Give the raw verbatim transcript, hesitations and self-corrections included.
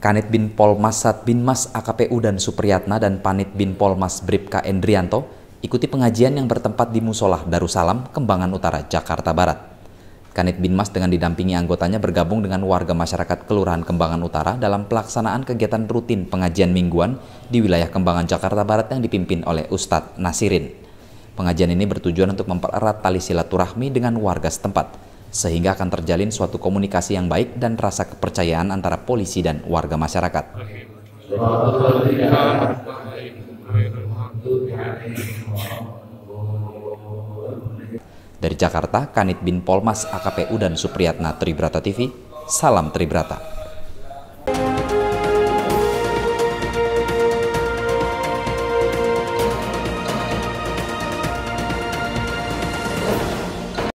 Kanit Bin Polmas Sat Binmas A K P U dan Supriyatna dan Panit Bin Polmas Bribka Endrianto ikuti pengajian yang bertempat di Musolah Darussalam, Kembangan Utara, Jakarta Barat. Kanit Binmas dengan didampingi anggotanya bergabung dengan warga masyarakat Kelurahan Kembangan Utara dalam pelaksanaan kegiatan rutin pengajian mingguan di wilayah Kembangan, Jakarta Barat yang dipimpin oleh Ustadz Nasirin. Pengajian ini bertujuan untuk mempererat tali silaturahmi dengan warga setempat, sehingga akan terjalin suatu komunikasi yang baik dan rasa kepercayaan antara polisi dan warga masyarakat. Dari Jakarta, Kanit Bin Polmas A K P U dan Supriyatna, Tribrata T V, salam Tribrata.